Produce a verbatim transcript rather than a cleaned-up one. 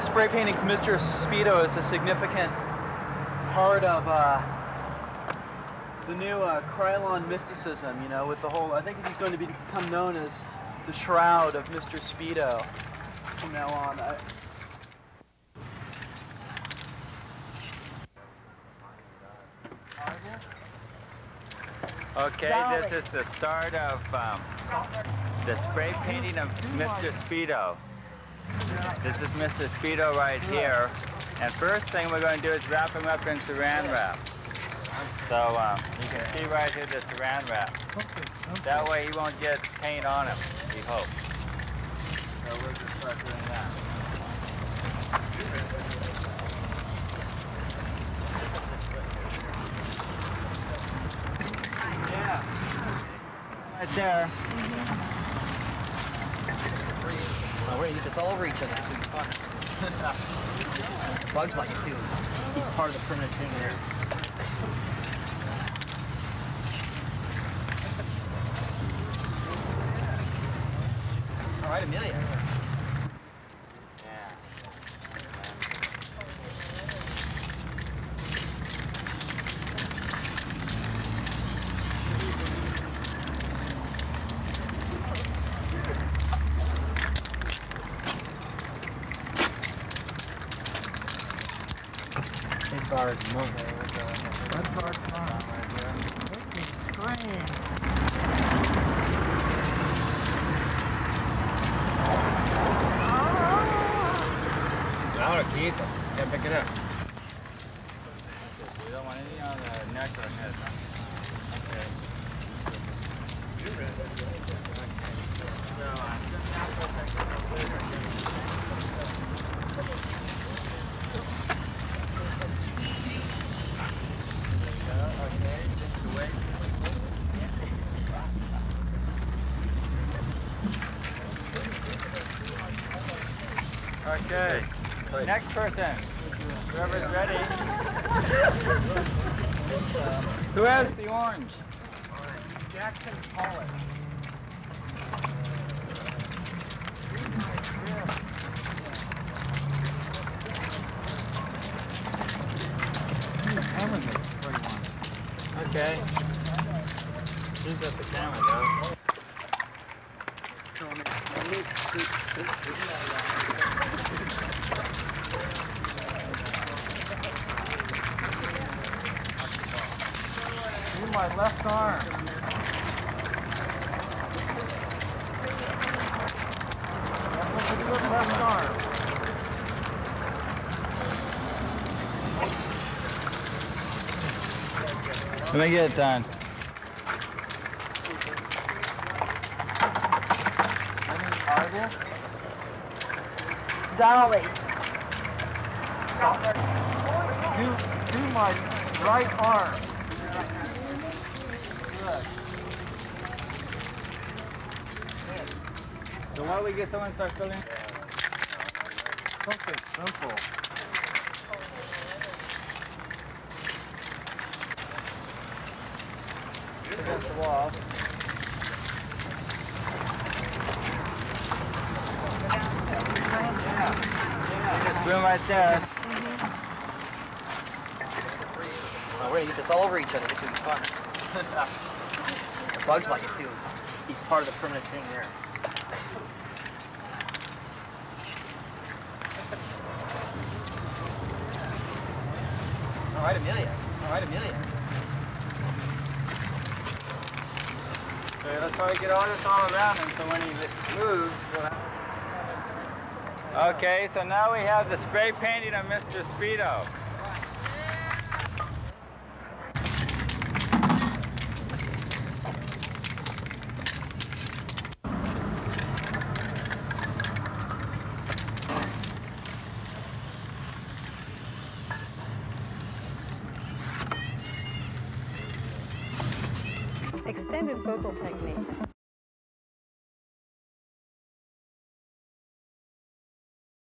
spray painting Mister Speedo is a significant part of uh, the new uh, Krylon mysticism, you know, with the whole, I think he's going to be, become known as the Shroud of Mister Speedo from now on. I, Okay, this is the start of um, the spray painting of Mister Speedo. This is Mister Speedo right here. And first thing we're going to do is wrap him up in saran wrap. So um, you can see right here the saran wrap. That way he won't get paint on him, we hope. So we'll just start doing that. Yeah. Right there. Mm-hmm. Oh, we're gonna get this all over each other. This will be fun. Bugs like it too. He's part of the permanent thing there. All right, Amelia. Big bar's moving. Red bar's on. Make me scream. Ahora quita. Ya pick it up. We don't want any on the neck or head, huh? Okay. Okay, next person, whoever's ready. Who has the orange? Jackson Pollock. Okay. She's at the camera though. Do my left arm. Left arm. Let me get it done. Artist. Dolly. Do, do my right arm. Good. So why don't we get someone to start filling? Something simple. Against the wall. Just room right there. Mm-hmm. Oh, we're gonna get this all over each other. This will be fun. Bugs like it too. He's part of the permanent thing there. All right, Amelia. All right, Amelia. Okay, let's try to get all this all around him so when he moves, we'll have... Okay, so now we have the spray painting of Mister Speedo. Extended vocal techniques.